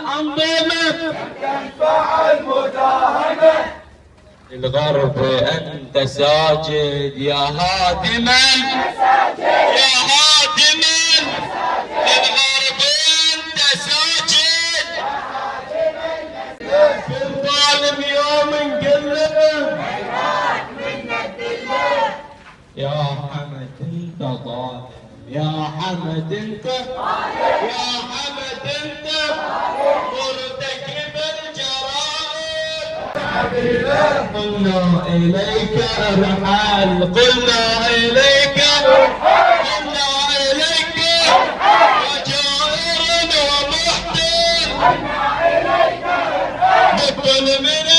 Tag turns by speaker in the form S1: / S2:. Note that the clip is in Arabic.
S1: أنظمة تنفع المداهمة للغرب أنت ساجد يا هادما يا هادما للغرب أنت ساجد في الظالم يوم نقلبه يا حمد انت ظالم يا حمد انت يا حمد انت مرتكب الجرائم قلنا اليك ارحل قلنا اليك قلنا اليك وجائر ومحتل بكل من